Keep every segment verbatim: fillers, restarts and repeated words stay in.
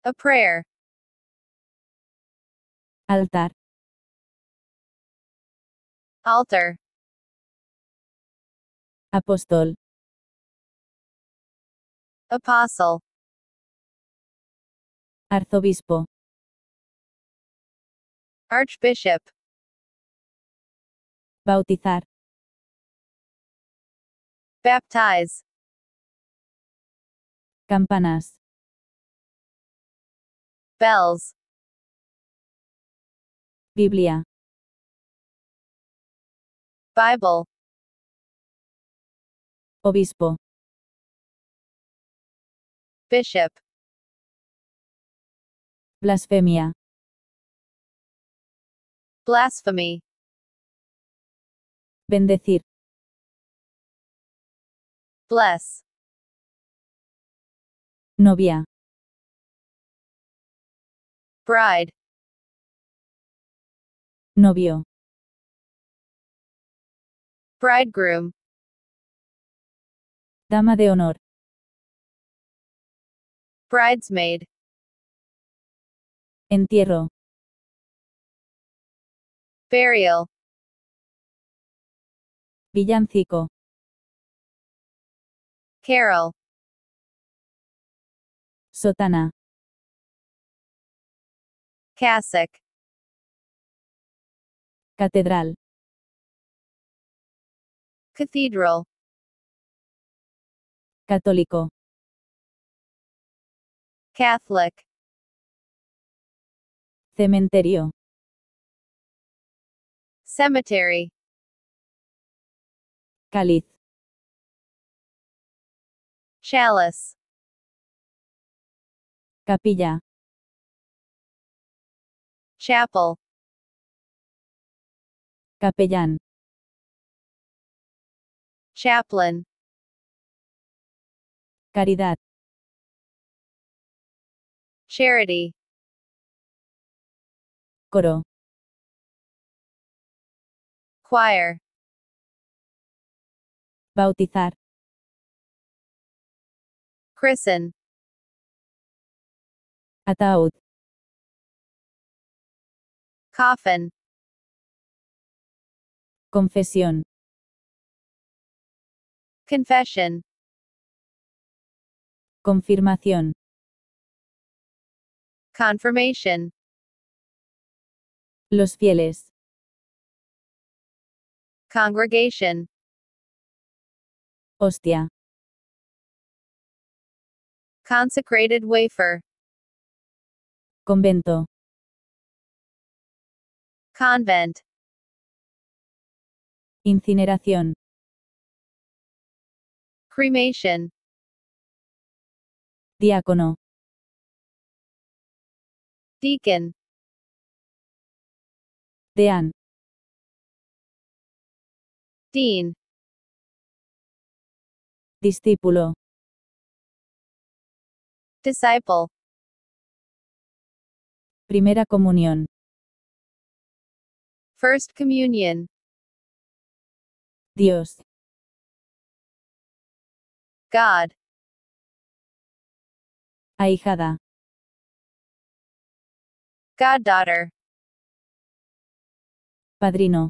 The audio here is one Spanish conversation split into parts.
A prayer. Altar. Altar. Apóstol. Apostle. Arzobispo. Archbishop. Bautizar. Baptize. Campanas. Bells. Biblia. Bible. Obispo. Bishop. Blasfemia. Blasphemy. Bendecir. Bless. Novia. Bride. Novio. Bridegroom. Dama de honor. Bridesmaid. Entierro. Burial. Villancico. Carol. Sotana. Cassock. Catedral. Cathedral. Católico. Catholic. Cementerio. Cemetery. Cáliz. Chalice. Capilla. Chapel. Capellán. Chaplain. Caridad. Charity. Coro. Choir. Bautizar. Christen. Ataúd. Coffin. Confesión. Confession. Confirmación. Confirmation. Los fieles. Congregation. Hostia. Consecrated wafer. Convento. Convent. Incineración. Cremation. Diácono. Deacon. Deán. Dean. Discípulo. Disciple. Primera comunión. First communion. Dios. God. Ahijada. Goddaughter. Padrino.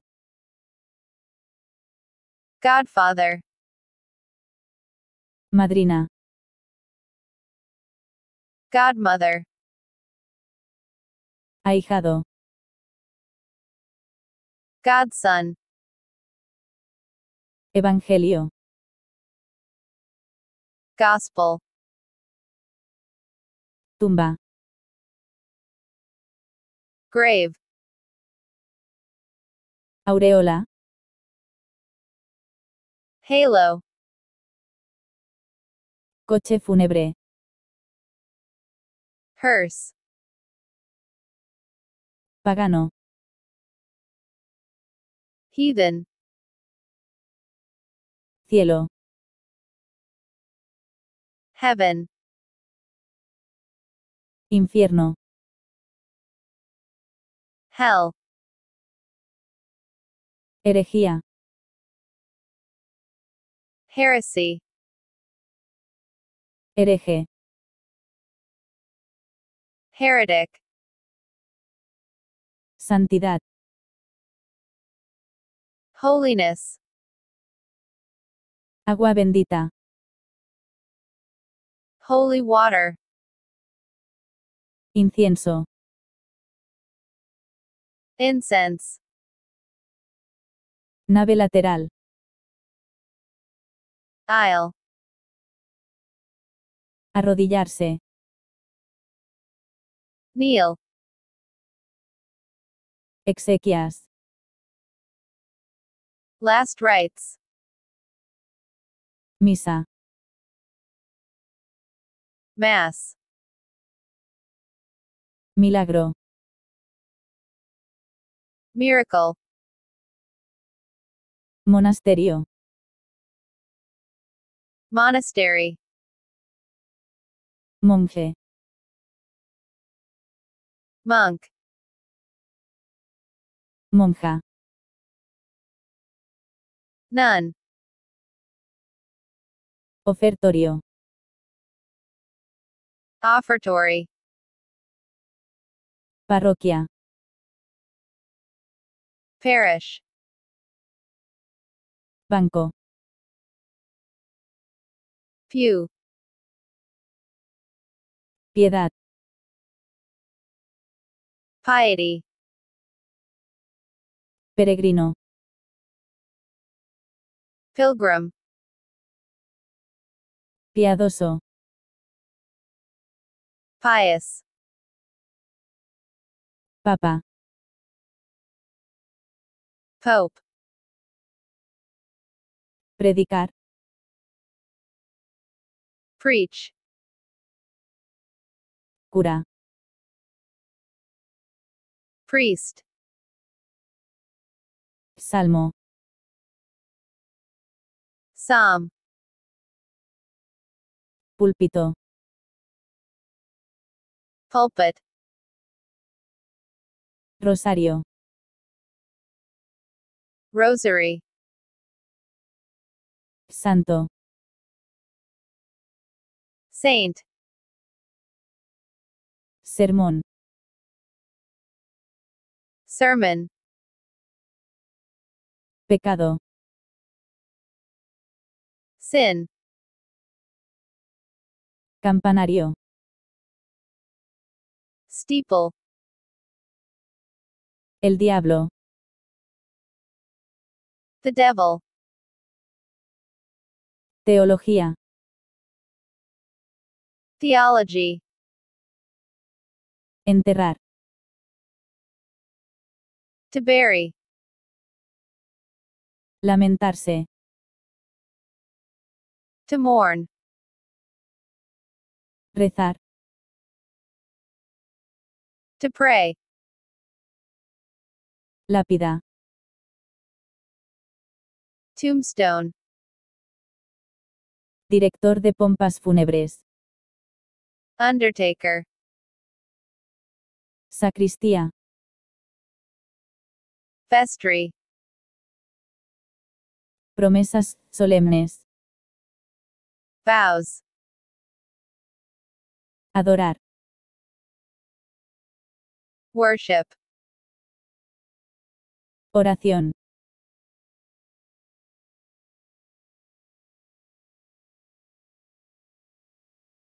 Godfather. Madrina. Godmother. Ahijado. Godson. Evangelio. Gospel. Tumba. Grave. Aureola. Halo. Coche fúnebre. Hearse. Pagano. Heathen. Cielo. Heaven. Infierno. Hell. Herejía. Heresy. Hereje. Heretic. Santidad. Holiness. Agua bendita. Holy water. Incienso. Incense. Nave lateral. Aisle. Arrodillarse. Kneel. Exequias. Last rites. Misa. Mass. Milagro. Miracle. Monasterio. Monastery. Monje. Monk. Monja. Nun. Ofertorio. Offertory. Parroquia. Parish. Banco. Pew. Piedad. Piety. Peregrino. Pilgrim. Piadoso. Pious. Papa. Pope. Predicar. Preach. Cura. Priest. Salmo. Psalm. Púlpito. Pulpit. Rosario. Rosary. Santo. Saint. Sermón. Sermon. Pecado. Sin. Campanario. Steeple. El diablo. The devil. Teología. Theology. Enterrar. To bury. Lamentarse. To mourn. Rezar. To pray. Lápida. Tombstone. Director de pompas fúnebres. Undertaker. Sacristía. Vestry. Promesas solemnes. Vows. Adorar. Worship. Oración.